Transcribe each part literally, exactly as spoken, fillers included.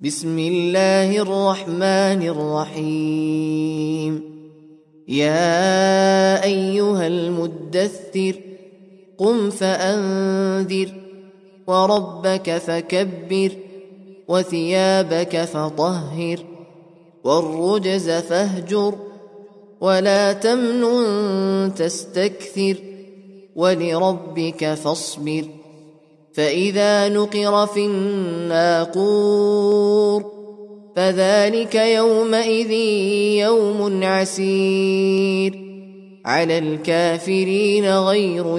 بسم الله الرحمن الرحيم. يا أيها المدثر قم فأنذر وربك فكبر وثيابك فطهر والرجز فاهجر ولا تمنن تستكثر ولربك فاصبر. فإذا نقر في الناقور فذلك يومئذ يوم عسير على الكافرين غير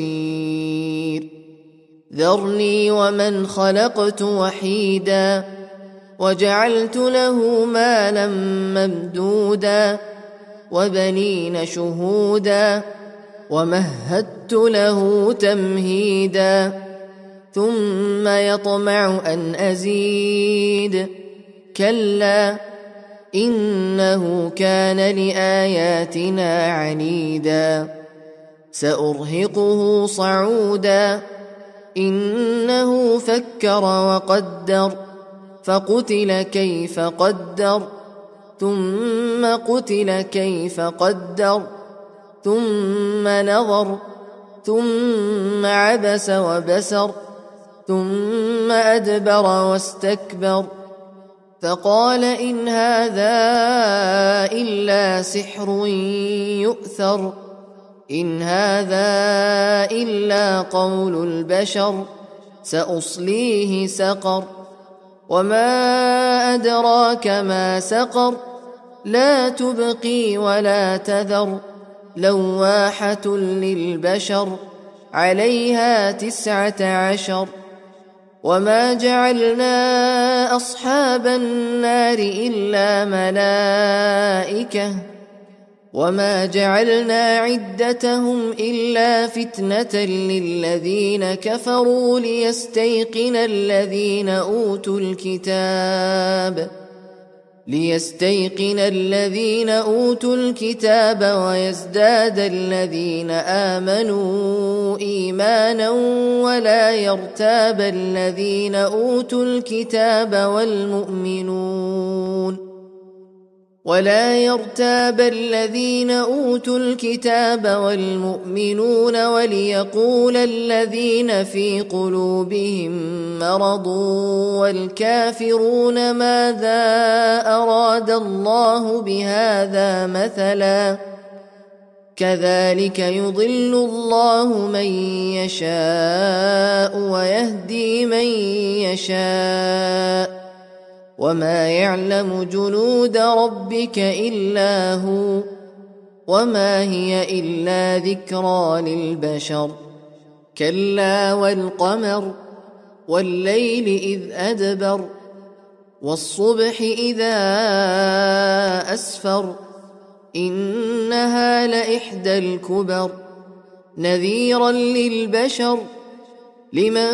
يسير. ذرني ومن خلقت وحيدا وجعلت له مالا ممدودا وبنين شهودا ومهدت له تمهيدا ثم يطمع أن أزيد كلا إنه كان لآياتنا عنيدا سأرهقه صعودا إنه فكر وقدر فقتل كيف قدر ثم قتل كيف قدر ثم نظر ثم عبس وبسر ثم أدبر واستكبر فقال إن هذا إلا سحر يؤثر إن هذا إلا قول البشر سأصليه سقر وما أدراك ما سقر لا تبقي ولا تذر لواحة للبشر عليها تسعة عشر. وما جعلنا أصحاب النار إلا ملائكة وما جعلنا عدتهم إلا فتنة للذين كفروا ليستيقن الذين أوتوا الكتاب ليستيقن الذين أوتوا الكتاب ويزداد الذين آمنوا إيمانا ولا يرتاب الذين أوتوا الكتاب والمؤمنون ولا يرتاب الذين أوتوا الكتاب والمؤمنون وليقول الذين في قلوبهم مرض والكافرون ماذا أراد الله بهذا مثلا كذلك يضل الله من يشاء ويهدي من يشاء وما يعلم جنود ربك إلا هو وما هي إلا ذكرى للبشر. كلا والقمر والليل إذ أدبر والصبح إذا أسفر إنها لإحدى الكبر نذيرا للبشر لمن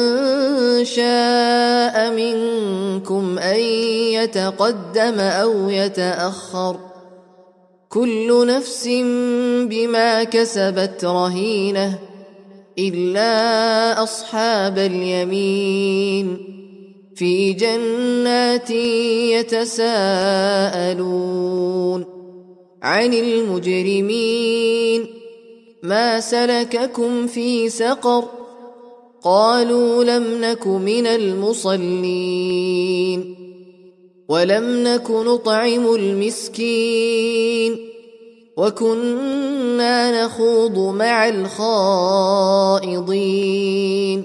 شاء منكم أن يتقدم أو يتأخر كل نفس بما كسبت رهينة إلا أصحاب اليمين في جنات يتساءلون عن المجرمين ما سلككم في سقر قالوا لم نك من المصلين ولم نك نطعم المسكين وكنا نخوض مع الخائضين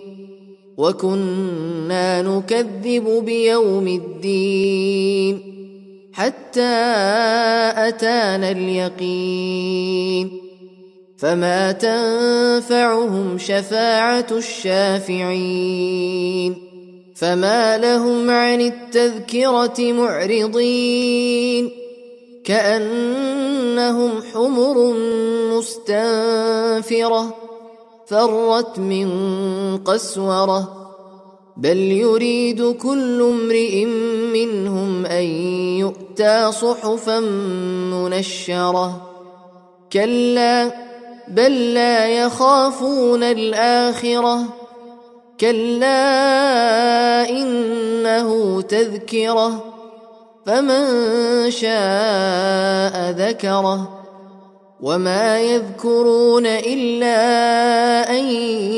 وكنا نكذب بيوم الدين حتى أتانا اليقين فما تنفعهم شفاعة الشافعين فما لهم عن التذكرة معرضين كأنهم حمر مستنفرة فرت من قسورة بل يريد كل امرئ منهم أن يؤتى صحفا منشرة كلا بل لا يخافون الآخرة كلا إنه تذكرة فمن شاء ذكره وما يذكرون إلا أن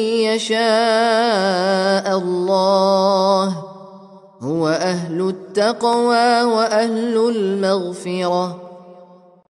يشاء الله هو أهل التقوى وأهل المغفرة